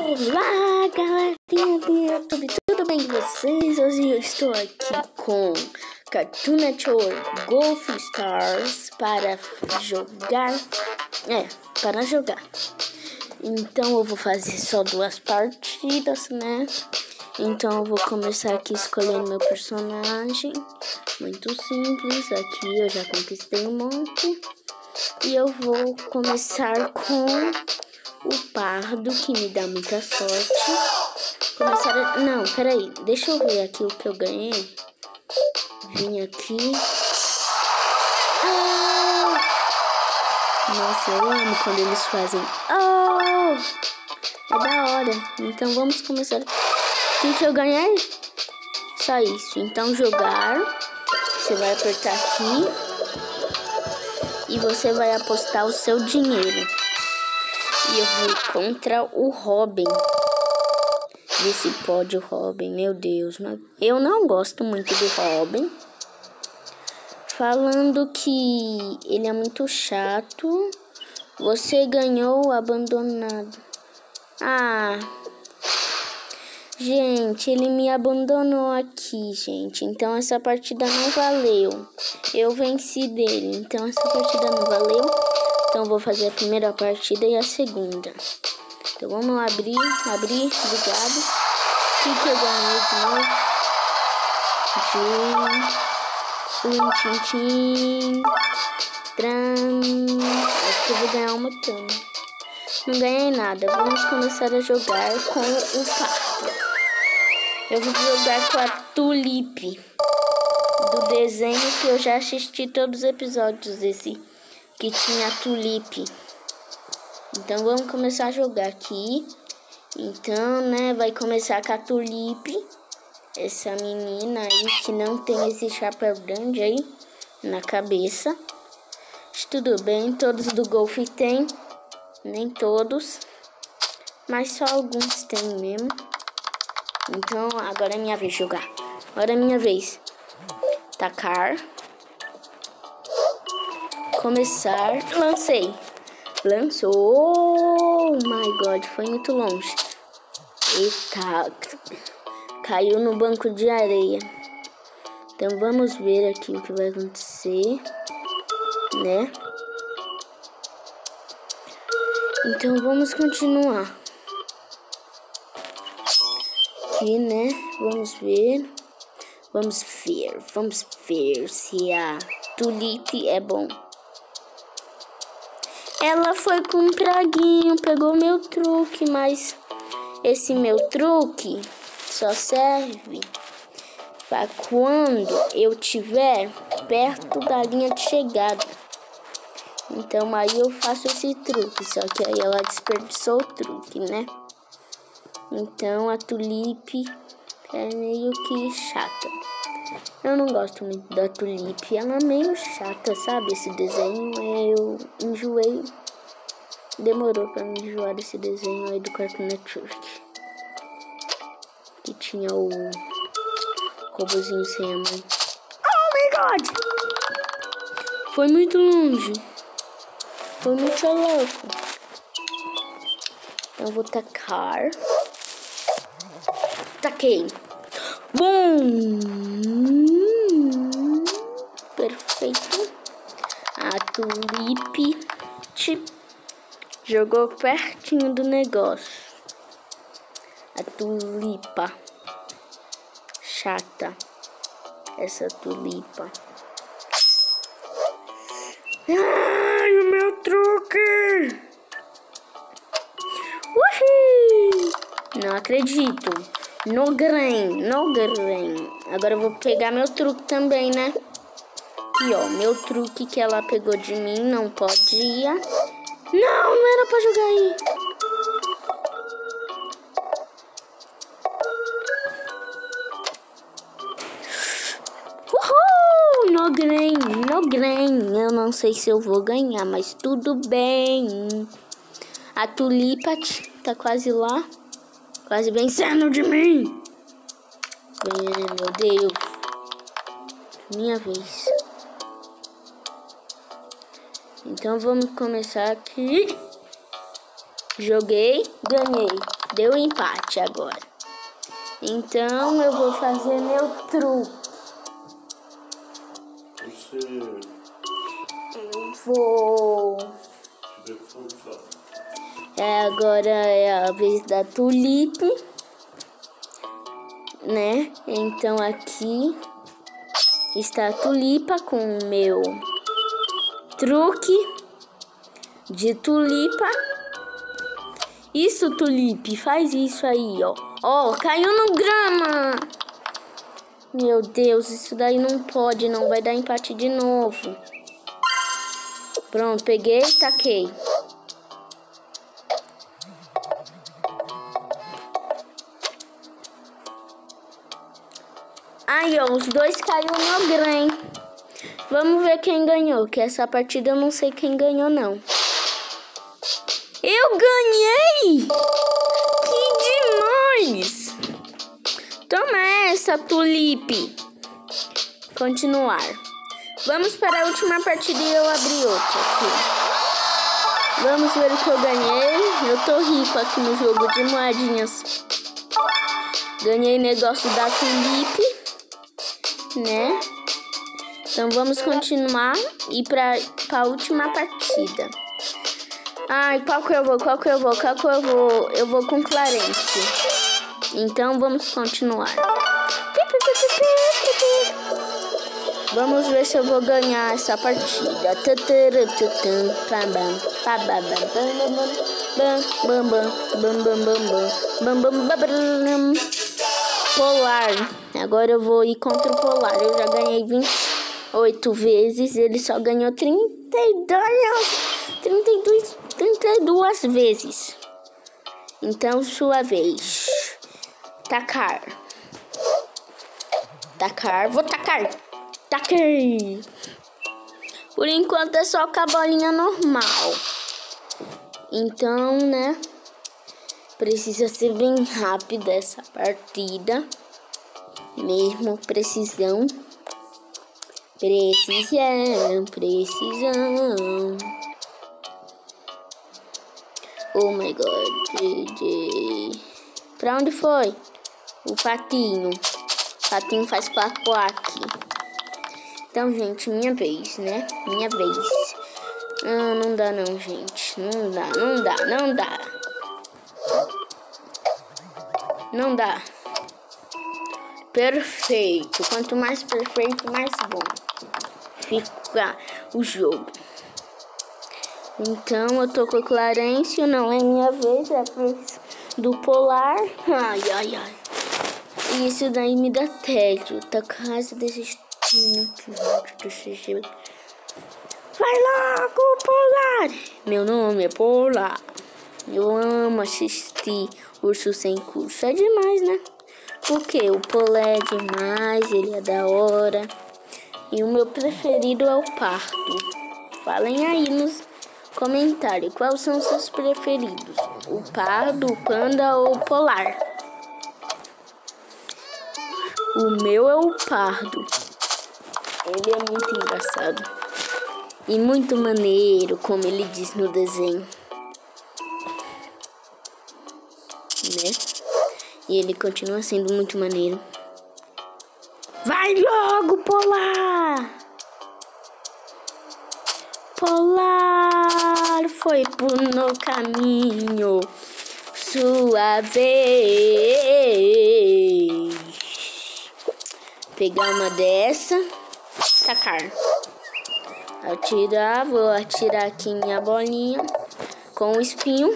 Olá, galerinha do YouTube, tudo bem com vocês? Hoje eu estou aqui com Cartoon Network Golf Stars para jogar. Então eu vou fazer só 2 partidas, né? Então eu vou começar aqui escolhendo meu personagem. Muito simples, aqui eu já conquistei um monte. E eu vou começar com o pardo, que me dá muita sorte. Não, peraí, deixa eu ver aqui o que eu ganhei. Vim aqui. Nossa, eu amo quando eles fazem. É da hora. Então vamos começar. O que eu ganhei? Só isso. Então jogar. Você vai apertar aqui. E você vai apostar o seu dinheiro. E eu vou contra o Robin. Ver se pode o Robin. Meu Deus, mas eu não gosto muito do Robin. Falando que ele é muito chato. Você ganhou o abandonado. Gente, ele me abandonou aqui, gente. Então essa partida não valeu. Eu venci dele. Então essa partida não valeu. Então vou fazer a primeira partida e a segunda. Então vamos abrir, obrigado. O que eu ganhei de novo? Acho que eu vou ganhar uma tana. Não ganhei nada. Vamos começar a jogar com o pardo. Eu vou jogar com a Tulipe. Do desenho que eu já assisti todos os episódios desse. Que tinha a Tulipe. Então vamos começar a jogar aqui. Então, né, vai começar com a Tulipe. Essa menina aí que não tem esse chapéu grande aí na cabeça. Tudo bem, todos do Golf tem. Nem todos. Mas só alguns tem mesmo. Então agora é minha vez de jogar. Agora é minha vez. Tacar. Começar. Lancei. Lançou. Oh my god, foi muito longe. Eita. Caiu no banco de areia. Então vamos ver aqui o que vai acontecer. Né? Então vamos continuar. Aqui, né? Vamos ver se a Tulipe é bom. Ela foi com um praguinho, pegou meu truque, mas esse meu truque só serve para quando eu estiver perto da linha de chegada. Então aí eu faço esse truque, só que aí ela desperdiçou o truque, né? Então a Tulipe é meio que chata. Eu não gosto muito da Tulipe, ela é meio chata, sabe? Esse desenho, eu enjoei. Demorou pra me enjoar desse desenho aí do Cartoon Network. Que tinha o robozinho sem a mãe. Oh my god! Foi muito longe. Foi muito louco. Então eu vou tacar. Taquei. Bum! Perfeito. A Tulipe jogou pertinho do negócio. A Tulipa. Chata. Essa Tulipa. Ai, o meu truque! Uhul! Não acredito. No grain. Agora eu vou pegar meu truque também, né? Aqui, ó. Meu truque que ela pegou de mim. Não podia. Não era pra jogar aí. Uhul! No grain. Eu não sei se eu vou ganhar, mas tudo bem. A Tulipa tá quase lá. Quase vencendo de mim. Meu Deus. Minha vez. Então vamos começar aqui. Joguei, ganhei. Deu empate agora. Então eu vou fazer meu truque. Eu vou... agora é a vez da Tulipe, né? Então aqui está a Tulipa com o meu truque de tulipa. Isso, Tulipe, faz isso aí, ó. Ó, caiu no grama. Meu Deus, isso daí não pode, não. Vai dar empate de novo. Pronto, peguei e taquei. Aí, ó, os dois caíram no grém. Vamos ver quem ganhou, que essa partida eu não sei quem ganhou, não. Eu ganhei! Que demais! Toma essa, Tulipe. Continuar. Vamos para a última partida e eu abri outra aqui. Vamos ver o que eu ganhei. Eu tô rico aqui no jogo de moedinhas. Ganhei negócio da Tulipe, né? Então vamos continuar e ir para a última partida. Ai, qual que eu vou? Eu vou com Clarence. Então vamos continuar. Vamos ver se eu vou ganhar essa partida. Polar. Agora eu vou ir contra o Polar. Eu já ganhei 28 vezes. Ele só ganhou 32 vezes. Então, sua vez. Tacar. Vou tacar. Taquei. Por enquanto é só com a bolinha normal. Então, né? Precisa ser bem rápida essa partida. Mesmo precisão. Oh my god. Pra onde foi? O patinho. O patinho faz quack-quack. Então, gente, minha vez, né? Minha vez. Ah, não dá não, gente. Não dá. Perfeito. Quanto mais perfeito, mais bom fica o jogo. Então, eu tô com o Clarence. Não é minha vez, é a vez do Polar. Ai. Isso daí me dá tédio. Tá quase desistindo. Vai logo, Polar! Meu nome é Polar. Eu amo assistir Urso Sem Curso. É demais, né? Porque o Polar é demais, ele é da hora. E o meu preferido é o Pardo. Falem aí nos comentários quais são os seus preferidos. O Pardo, o Panda ou o Polar? O meu é o Pardo. Ele é muito engraçado. E muito maneiro, como ele diz no desenho. Né? E ele continua sendo muito maneiro. Vai logo, Polar! Polar foi no caminho. Sua vez. Pegar uma dessa. Tacar. Atirar. Vou atirar aqui minha bolinha. Com o espinho.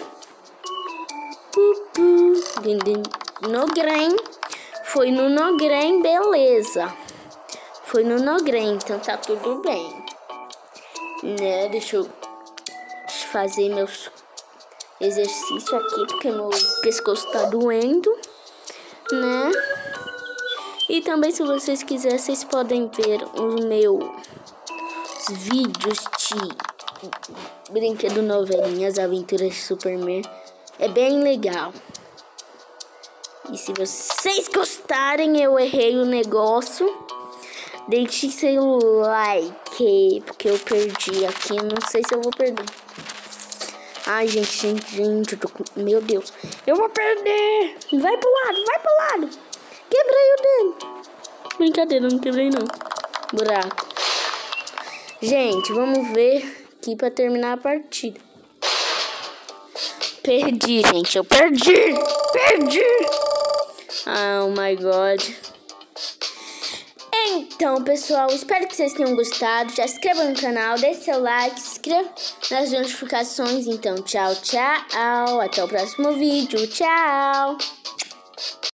No green. Foi no Nogrém, beleza. Foi no Nogrém, então tá tudo bem. Né? Deixa eu fazer meus exercícios aqui, porque meu pescoço tá doendo, né? E também, se vocês quiserem, vocês podem ver os meus vídeos de brinquedo novelinhas, aventuras de Superman. É bem legal. E se vocês gostarem, eu errei o negócio. Deixe seu like, porque eu perdi aqui. Não sei se eu vou perder. Ai, gente, eu tô com... Meu Deus. Eu vou perder. Vai pro lado. Quebrei o dele. Brincadeira, não quebrei não. Buraco. Gente, vamos ver aqui pra terminar a partida. Perdi, gente. Eu perdi. Oh my god. Então, pessoal, espero que vocês tenham gostado. Já se inscreva no canal, deixe seu like, se inscreva nas notificações. Então, tchau. Até o próximo vídeo. Tchau.